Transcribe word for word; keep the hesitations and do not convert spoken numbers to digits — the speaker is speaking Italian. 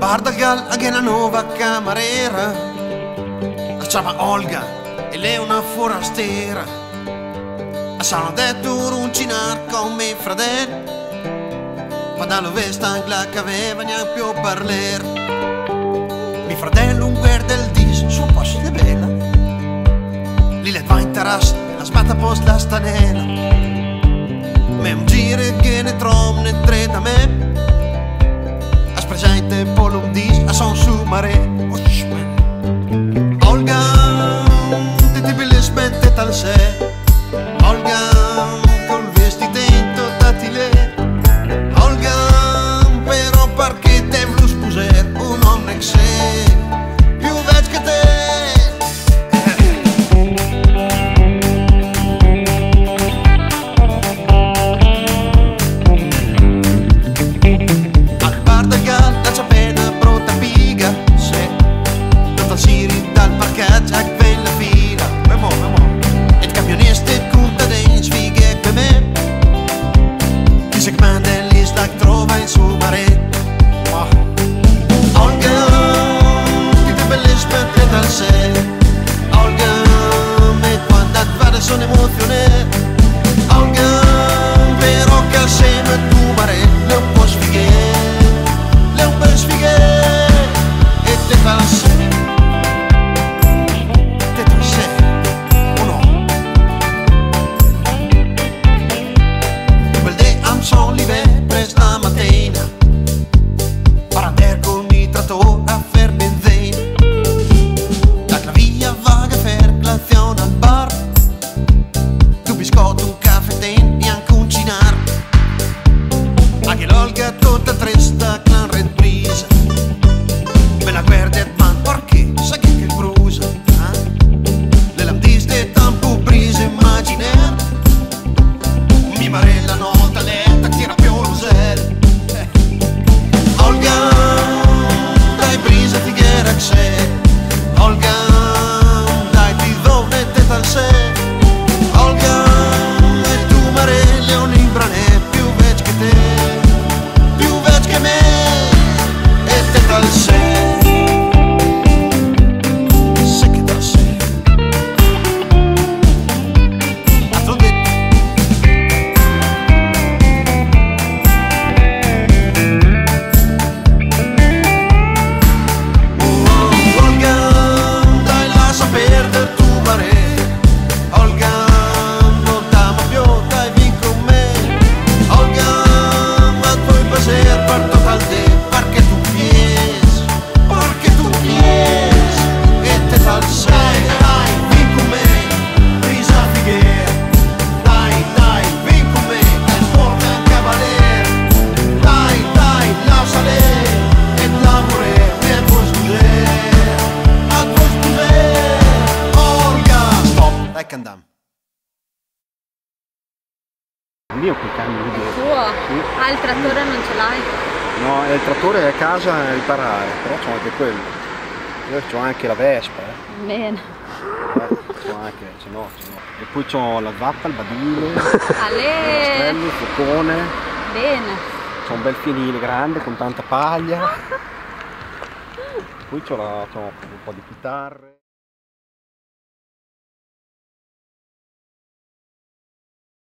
Barda gal anche una nuova camarera, la chiama Olga e lei è una forastera. Sono detto runcinar con mio fratello, ma dallo vesta che aveva neanche più parler. Mio fratello un guarda il dis, su un po' si bella, lì le va in terrazza e la sbatta post la stanella. Me un giro che ne trovo ne tre da me, presente polo un dis a son su mare. Olga, ti ti bilis mente tal se, Olga, col vestitento tatile, Olga, però perché te vlu spuser un uomo che sei più vecchio che te. Sono emozione, Olga, però che assieme tu mare, le un po' sfighe, le un po' sfighe, e te fa sé, te fa sé, o no? Quel day am son live presta mattina, parander con i trattore a fer benzina, la claviglia vaga fer glazione al bar, biscotto, un caffè, e anche un cinar. Anche l'Olga tutta trista, clan red prisa. Me la guarda e man, perché? Sai che che brusa? Eh? Le lamdiste tampo brise immaginer. Mi marella nota lenta, tira più l'usel. Eh. Olga, dai brisa ti ghera che sei. Olga, dai ti dove te tal sei. Olga, andam. Il mio quel camion lì dietro. Tuo? Sì. Ah, il trattore non ce l'hai? No, il trattore è a casa a riparare, però c'ho anche quello. Io c'ho anche la Vespa. Eh. Bene. Eh, c'ho anche, ce n'ho, ce n'ho. E poi c'ho la zappa, il badile, Ale. il fucone. Bene. C'ho un bel fienile grande con tanta paglia. Poi c'ho un po' di chitarre.